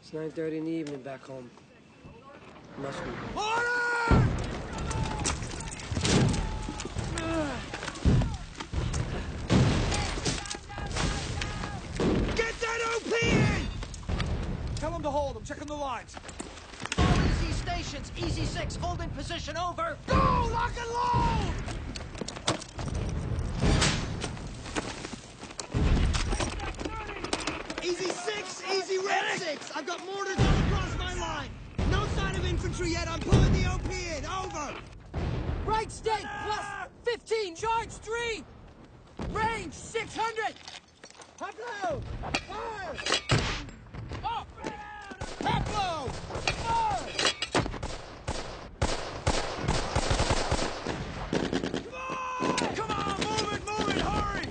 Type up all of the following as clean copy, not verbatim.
It's 9:30 in the evening back home. Must be. Order! Get that OP in! Tell him to hold. I'm checking the lines. All easy stations. Easy 6, hold in position, over. Go! Lock and load! Easy 6, easy red 6. I've got mortars all across my line. No sign of infantry yet. I'm pulling the OP in. Over. Right stake, plus 15, charge 3! Range 600! Pablo! Fire! Up! Pablo! Fire! Come on, move it, hurry!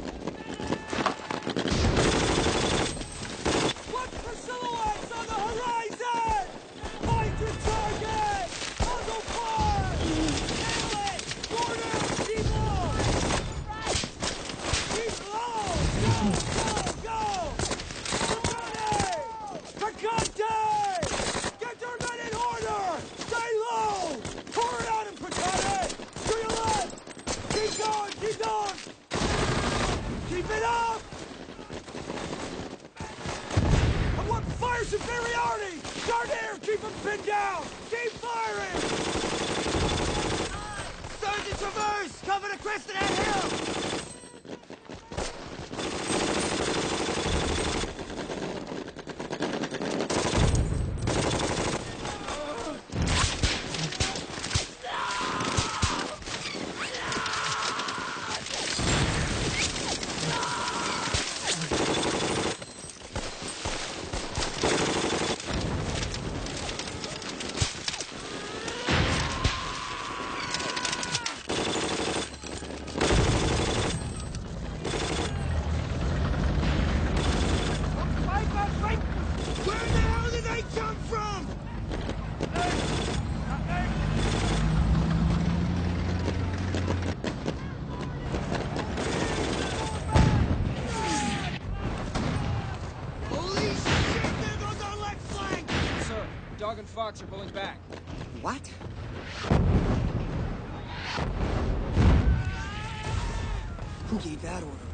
Look for silhouettes on the horizon! Find your target! On the far! Nail it! Corner! Keep low! Right! Keep low! Go! Picante! Get your men in order! Stay low! Pour it on him, Picante! To your left! Keep going! Keep it up! I want fire superiority! Gardner, keep him pinned down! Keep firing! Sergeant Traverse! Cover the crest of that hill! Where the hell did they come from? Holy shit, there goes our left flank! Sir, Dog and Fox are pulling back. What? Who gave that order?